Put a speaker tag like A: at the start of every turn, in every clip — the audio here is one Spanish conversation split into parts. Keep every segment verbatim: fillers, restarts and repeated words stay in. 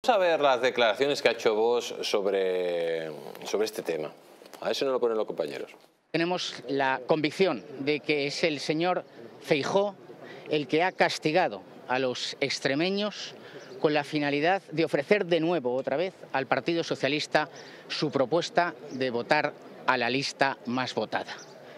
A: a ver las declaraciones que ha hecho Vox sobre, sobre este tema. A ver si no lo ponen los compañeros.
B: Tenemos la convicción de que es el señor Feijóo el que ha castigado a los extremeños con la finalidad de ofrecer de nuevo, otra vez, al Partido Socialista su propuesta de votar a la lista más votada.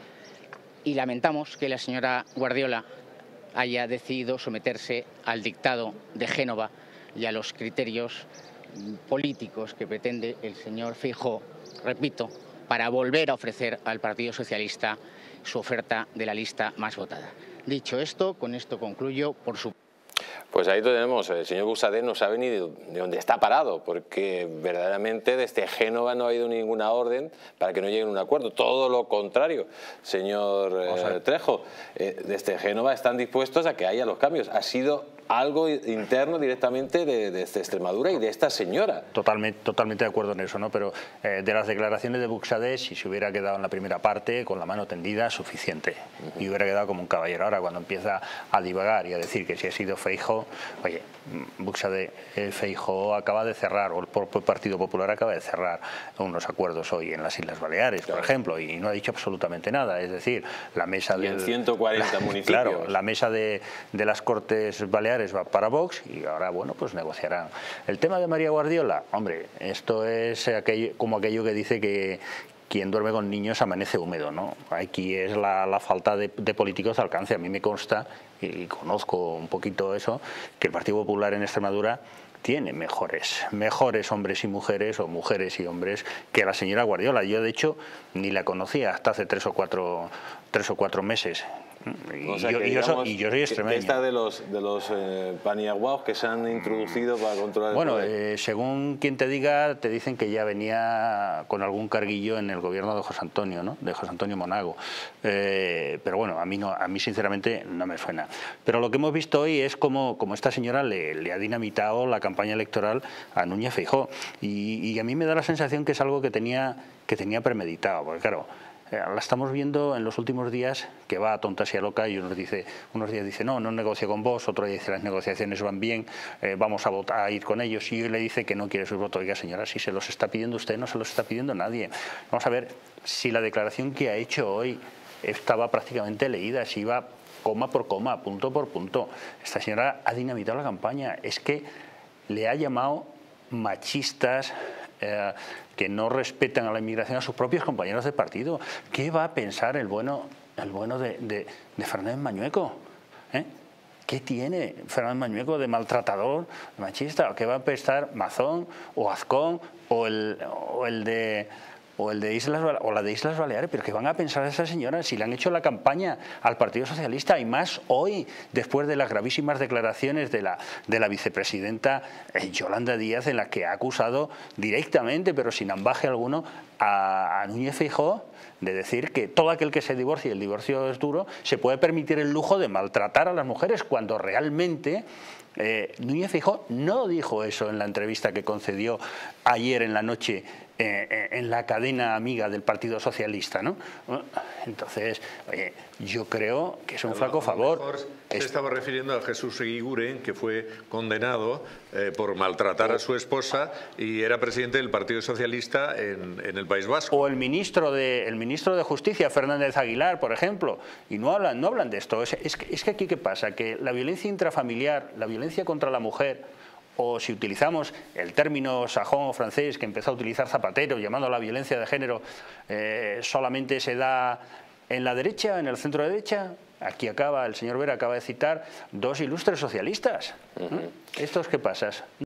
B: Y lamentamos que la señora Guardiola haya decidido someterse al dictado de Génova y a los criterios políticos que pretende el señor Feijóo, repito, para volver a ofrecer al Partido Socialista su oferta de la lista más votada. Dicho esto, con esto concluyo por su...
A: Pues ahí tenemos, el señor Buxadé no sabe ni de dónde está parado, porque verdaderamente desde Génova no ha habido ninguna orden para que no lleguen a un acuerdo. Todo lo contrario, señor eh, Trejo, eh, desde Génova están dispuestos a que haya los cambios. Ha sido algo interno directamente de, de Extremadura y de esta señora.
C: Totalmente, totalmente de acuerdo en eso, ¿no? Pero eh, de las declaraciones de Buxadé, si se hubiera quedado en la primera parte con la mano tendida, suficiente. Uh-huh. Y hubiera quedado como un caballero. Ahora, cuando empieza a divagar y a decir que si ha sido Feijóo, oye, Buxadé, eh, Feijóo acaba de cerrar, o el Partido Popular acaba de cerrar unos acuerdos hoy en las Islas Baleares, claro, por ejemplo, y no ha dicho absolutamente nada. Es decir, la mesa de...
A: en ciento cuarenta
C: la,
A: municipios.
C: Claro, la mesa de, de las Cortes Baleares va para Vox y ahora, bueno, pues negociarán. El tema de María Guardiola, hombre, esto es aquello, como aquello que dice que quien duerme con niños amanece húmedo, ¿no? Aquí es la, la falta de, de políticos de alcance. A mí me consta, y conozco un poquito eso, que el Partido Popular en Extremadura tiene mejores, mejores hombres y mujeres, o mujeres y hombres, que la señora Guardiola. Yo, de hecho, ni la conocía hasta hace tres o cuatro, tres o cuatro meses. Y,
A: o sea
C: yo,
A: que,
C: y, yo
A: digamos,
C: soy, y yo soy extremeño.
A: Esta de los, de los eh, paniaguaos que se han introducido para controlar el
C: Bueno,
A: poder.
C: Eh, según quien te diga, te dicen que ya venía con algún carguillo en el gobierno de José Antonio, ¿no? De José Antonio Monago. Eh, pero bueno, a mí, no, a mí sinceramente no me suena. Pero lo que hemos visto hoy es como, como esta señora le, le ha dinamitado la campaña electoral a Núñez Feijóo. Y, y a mí me da la sensación que es algo que tenía, que tenía premeditado, porque claro, la estamos viendo en los últimos días que va a tontas y a loca y unos, dice, unos días dice no, no negocio con vos, otro día dice las negociaciones van bien, eh, vamos a, votar, a ir con ellos, y hoy le dice que no quiere sus votos. Oiga, señora, si se los está pidiendo usted, no se los está pidiendo nadie. Vamos a ver si la declaración que ha hecho hoy estaba prácticamente leída, si iba coma por coma, punto por punto. Esta señora ha dinamitado la campaña, es que le ha llamado machistas, Eh, que no respetan a la inmigración a sus propios compañeros de partido. ¿Qué va a pensar el bueno, el bueno de, de, de Fernández Mañueco? ¿Eh? ¿Qué tiene Fernández Mañueco de maltratador, de machista? ¿Qué va a pensar Mazón o Azcón o el, o el de... o el de Islas o la de Islas Baleares? Pero ¿qué van a pensar esa señora si le han hecho la campaña al Partido Socialista, y más hoy, después de las gravísimas declaraciones de la, de la vicepresidenta eh, Yolanda Díaz, en la que ha acusado directamente, pero sin ambaje alguno, a, a Núñez Feijóo de decir que todo aquel que se divorcie, el divorcio es duro, se puede permitir el lujo de maltratar a las mujeres, cuando realmente eh, Núñez Feijóo no dijo eso en la entrevista que concedió ayer en la noche eh, en la cadena amiga del Partido Socialista, ¿no? Entonces, oye, yo creo que es un flaco favor.
D: Se estaba refiriendo a Jesús Eguiguren, que fue condenado eh, por maltratar a su esposa y era presidente del Partido Socialista en, en el País Vasco.
C: O el ministro de el ministro de Justicia, Fernández Aguilar, por ejemplo, y no hablan, no hablan de esto. Es, es, que, es que aquí ¿qué pasa? Que la violencia intrafamiliar, la violencia contra la mujer, o si utilizamos el término sajón o francés que empezó a utilizar Zapatero, llamando a la violencia de género, eh, solamente se da en la derecha, en el centro derecha. Aquí acaba, el señor Vera acaba de citar dos ilustres socialistas. Uh-huh. ¿Estos qué pasas?